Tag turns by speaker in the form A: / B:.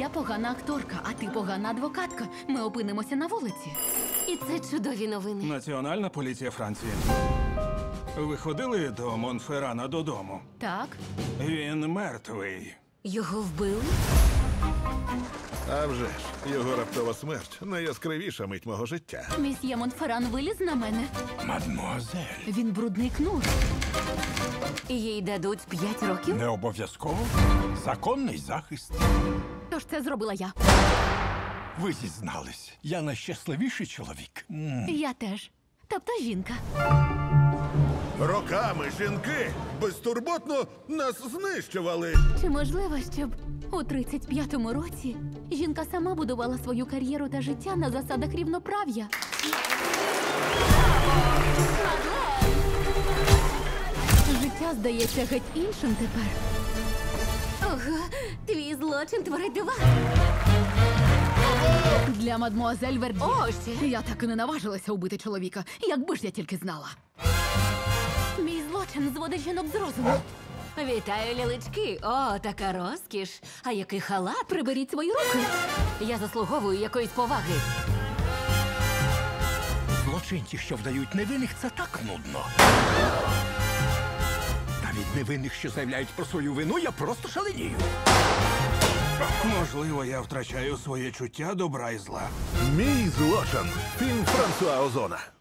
A: Я погана акторка, а ти погана адвокатка. Ми опинимося на вулиці.
B: І це чудові новини.
C: Національна поліція Франції. Ви ходили до Монферрана додому?
A: Так.
C: Він мертвий.
B: Його вбили?
D: А вже ж, його раптова смерть – найяскравіша мить мого життя.
A: Місьє Монферран виліз на мене.
C: Мадмуазель.
A: Він брудний кнур.
B: Їй дадуть 5 років?
C: Не обов'язково. Законний захист.
A: Тож це зробила я.
C: Ви зізнались. Я найщасливіший чоловік.
A: Я теж. Тобто жінка.
D: Роками жінки безтурботно нас знищували.
A: Чи можливо, щоб у 35-му році жінка сама будувала свою кар'єру та життя на засадах рівноправ'я? Життя здається геть іншим тепер.
B: Ого, твій злочин творить дива.
A: Для мадмуазель Верді.
B: Ось.
A: Я так і не наважилася убити чоловіка. Якби ж я тільки знала. Мій злочин зводить жінок з розуму.
B: Вітаю, лялечки. О, така розкіш. А який халат?
A: Приберіть свої руки.
B: Я заслуговую якоїсь поваги.
E: Злочинці, що вдають невинних, це так нудно. Та від невинних, що заявляють про свою вину, я просто шаленію.
C: Можливо, я втрачаю своє чуття добра і зла.
D: Мій злочин. Фільм Франсуа Озона.